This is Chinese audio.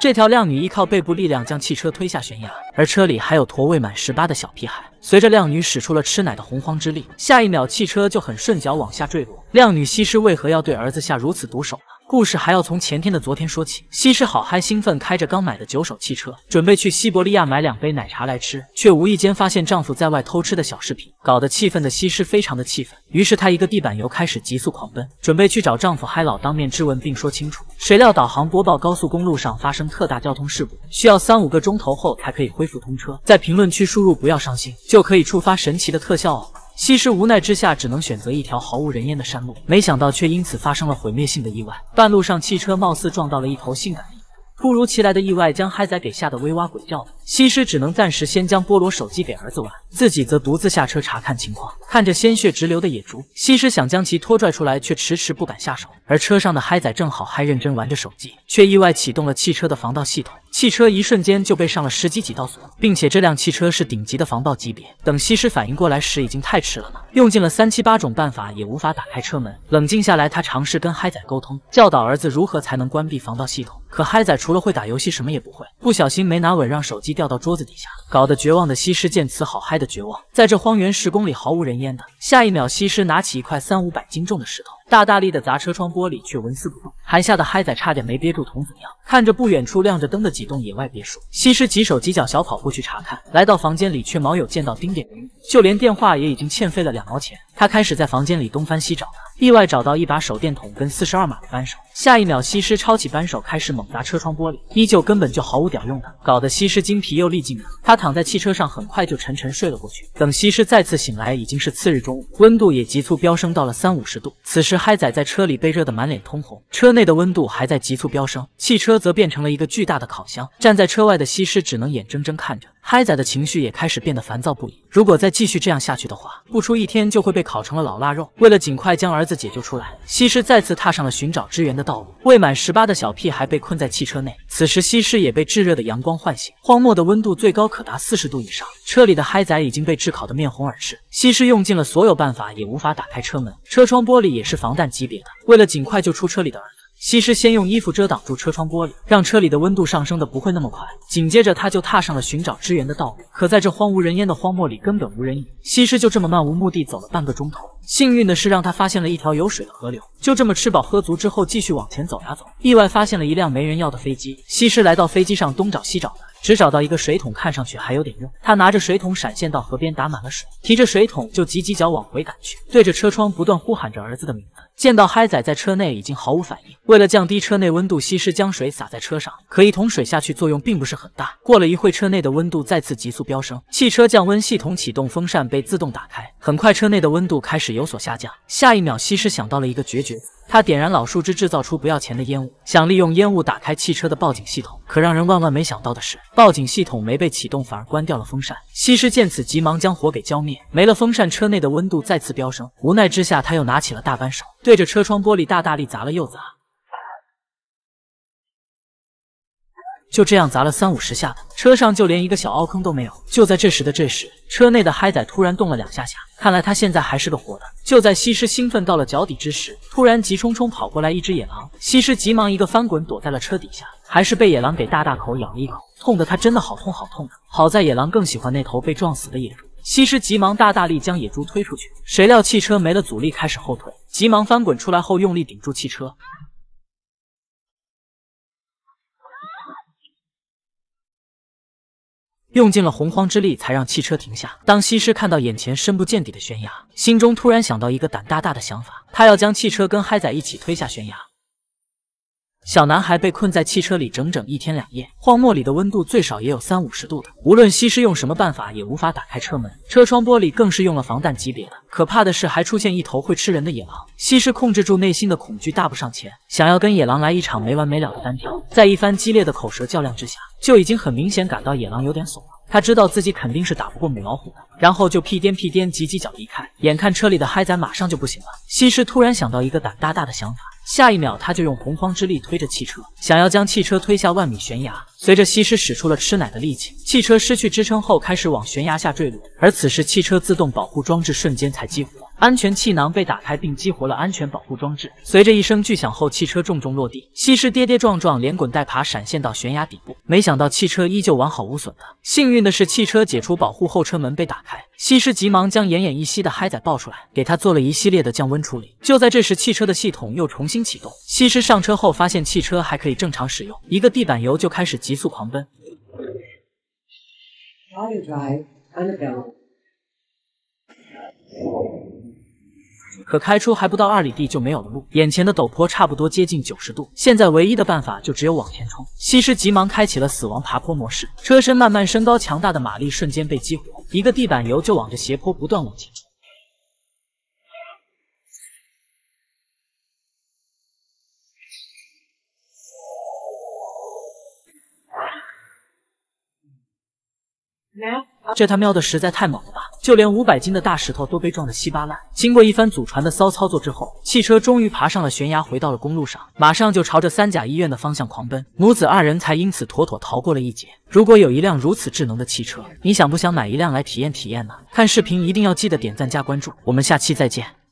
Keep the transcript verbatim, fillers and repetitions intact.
这条靓女依靠背部力量将汽车推下悬崖，而车里还有坨未满十八的小屁孩。随着靓女使出了吃奶的洪荒之力，下一秒汽车就很顺脚往下坠落。靓女西施为何要对儿子下如此毒手呢？故事还要从前天的昨天说起。西施好嗨兴奋，开着刚买的九手汽车，准备去西伯利亚买两杯奶茶来吃，却无意间发现丈夫在外偷吃的小视频，搞得气愤的西施非常的气愤。于是她一个地板油开始急速狂奔，准备去找丈夫嗨老当面质问并说清楚。谁料导航播报高速公路上发生特大交通事故，需要三五个钟头后才可以恢复通车。在评论区输入不要伤心，就可以触发神奇的特效哦。西施无奈之下只能选择一条毫无人烟的山路，没想到却因此发生了毁灭性的意外。半路上汽车貌似撞到了一头性感的鹰，突如其来的意外将嗨仔给吓得微哇鬼叫的。西施只能暂时先将菠萝手机给儿子玩，自己则独自下车查看情况。看着鲜血直流的野猪，西施想将其拖拽出来，却迟迟不敢下手。而车上的嗨仔正好还认真玩着手机，却意外启动了汽车的防盗系统，汽车一瞬间就被上了十几几道锁，并且这辆汽车是顶级的防爆级别。等西施反应过来时，已经太迟了呢，用尽了三七八种办法也无法打开车门。冷静下来，她尝试跟嗨仔沟通，教导儿子如何才能关闭防盗系统。可嗨仔除了会打游戏什么也不会，不小心没拿稳，让手机掉到桌子底下，搞得绝望的西施见此好嗨的绝望。在这荒原十公里毫无人烟的下一秒，西施拿起一块三五百斤重的石头，大大力的砸车窗玻璃，却纹丝不动，还吓得嗨仔差点没憋住童子尿。看着不远处亮着灯的几栋野外别墅，西施急手急脚小跑步去查看，来到房间里却毛有见到丁点人影，就连电话也已经欠费了两毛钱。他开始在房间里东翻西找的，意外找到一把手电筒跟四十二码的扳手。下一秒，西施抄起扳手开始猛砸车窗玻璃，依旧根本就毫无屌用的，搞得西施精疲又力尽了。她躺在汽车上，很快就沉沉睡了过去。等西施再次醒来，已经是次日中午，温度也急速飙升到了三五十度。此时嗨仔在车里被热得满脸通红，车内的温度还在急速飙升，汽车则变成了一个巨大的烤箱。站在车外的西施只能眼睁睁看着，嗨仔的情绪也开始变得烦躁不已。如果再继续这样下去的话，不出一天就会被烤成了老腊肉。为了尽快将儿子解救出来，西施再次踏上了寻找支援的道路。未满十八的小屁孩被困在汽车内，此时西施也被炙热的阳光唤醒，荒漠的温度最高可达四十度以上，车里的嗨仔已经被炙烤得面红耳赤。西施用尽了所有办法也无法打开车门，车窗玻璃也是防弹级别的。为了尽快救出车里的儿子，西施先用衣服遮挡住车窗玻璃，让车里的温度上升的不会那么快。紧接着，她就踏上了寻找支援的道路。可在这荒无人烟的荒漠里，根本无人影。西施就这么漫无目的走了半个钟头。幸运的是，让她发现了一条有水的河流。就这么吃饱喝足之后，继续往前走呀走，意外发现了一辆没人要的飞机。西施来到飞机上东找西找的，只找到一个水桶，看上去还有点用。她拿着水桶闪现到河边，打满了水，提着水桶就急急脚往回赶去，对着车窗不断呼喊着儿子的名字。见到嗨仔在车内已经毫无反应，为了降低车内温度，西施将水洒在车上，可一桶水下去作用并不是很大。过了一会，车内的温度再次急速飙升，汽车降温系统启动，风扇被自动打开，很快车内的温度开始有所下降。下一秒，西施想到了一个绝绝子，他点燃老树枝，制造出不要钱的烟雾，想利用烟雾打开汽车的报警系统。可让人万万没想到的是，报警系统没被启动，反而关掉了风扇。西施见此急忙将火给浇灭，没了风扇，车内的温度再次飙升。无奈之下，他又拿起了大扳手，对着车窗玻璃大大力砸了又砸。就这样砸了三五十下的，车上就连一个小凹坑都没有。就在这时的这时，车内的嗨仔突然动了两下下，看来他现在还是个活的。就在西施兴奋到了脚底之时，突然急冲冲跑过来一只野狼，西施急忙一个翻滚躲在了车底下，还是被野狼给大大口咬了一口，痛得他真的好痛好痛的。好在野狼更喜欢那头被撞死的野猪，西施急忙大大力将野猪推出去，谁料汽车没了阻力开始后退，急忙翻滚出来后用力顶住汽车。用尽了洪荒之力才让汽车停下。当西施看到眼前深不见底的悬崖，心中突然想到一个胆大大的想法，他要将汽车跟嗨仔一起推下悬崖。小男孩被困在汽车里整整一天两夜，荒漠里的温度最少也有三五十度的，无论西施用什么办法也无法打开车门，车窗玻璃更是用了防弹级别的。可怕的是，还出现一头会吃人的野狼。西施控制住内心的恐惧，大步上前，想要跟野狼来一场没完没了的单挑。在一番激烈的口舌较量之下，就已经很明显感到野狼有点怂了。他知道自己肯定是打不过母老虎的，然后就屁颠屁颠急急脚离开。眼看车里的嗨仔马上就不行了，西施突然想到一个胆大大的想法， 下一秒他就用洪荒之力推着汽车，想要将汽车推下万米悬崖。随着西施使出了吃奶的力气，汽车失去支撑后开始往悬崖下坠落。而此时汽车自动保护装置瞬间才激活，安全气囊被打开并激活了安全保护装置。随着一声巨响后，汽车重重落地，西施跌跌撞撞连滚带爬闪现到悬崖底部。没想到汽车依旧完好无损的。幸运的是，汽车解除保护后车门被打开，西施急忙将奄奄一息的嗨仔抱出来，给他做了一系列的降温处理。就在这时，汽车的系统又重新启动。西施上车后发现汽车还可以正常使用，一个地板油就开始急速狂奔。可开出还不到二里地就没有了路，眼前的陡坡差不多接近九十度，现在唯一的办法就只有往前冲。西施急忙开启了死亡爬坡模式，车身慢慢升高，强大的马力瞬间被激活，一个地板油就往着斜坡不断往前冲。这他喵的实在太猛了吧！就连五百斤的大石头都被撞得稀巴烂。经过一番祖传的骚操作之后，汽车终于爬上了悬崖，回到了公路上，马上就朝着三甲医院的方向狂奔。母子二人才因此妥妥逃过了一劫。如果有一辆如此智能的汽车，你想不想买一辆来体验体验呢？看视频一定要记得点赞加关注，我们下期再见。